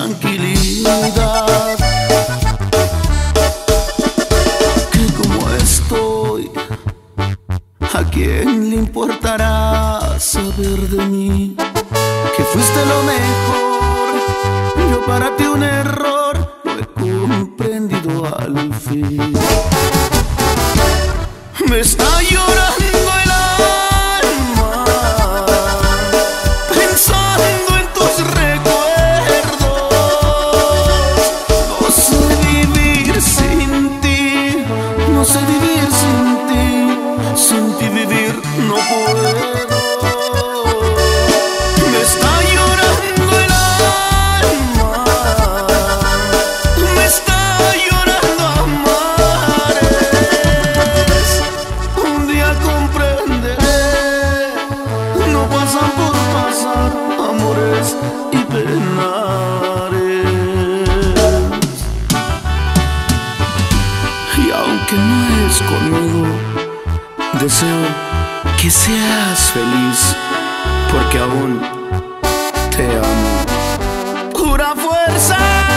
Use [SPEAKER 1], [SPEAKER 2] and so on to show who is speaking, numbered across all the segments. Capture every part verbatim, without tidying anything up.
[SPEAKER 1] tranquilidad. Que como estoy, ¿a quién le importará saber de mí? Que fuiste lo mejor, yo para ti un error, lo he comprendido al fin. Me está llorando el alma, pensando en tus recuerdos. No sé vivir sin ti, no sé vivir sin ti, sin ti vivir no puedo. Me está llorando el alma, me está llorando amores. Un día comprenderé, no pasan por pasar amores y penares. Y aunque no es conmigo, deseo que seas feliz, porque aún te amo. ¡Pura fuerza!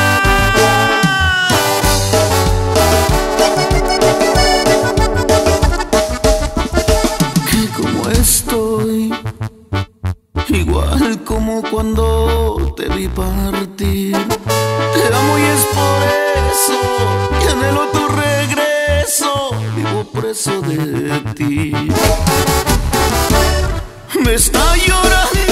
[SPEAKER 1] Que como estoy, igual como cuando te vi partir, te amo y es por eso que anhelo tu regreso, vivo preso de ti. Me está llorando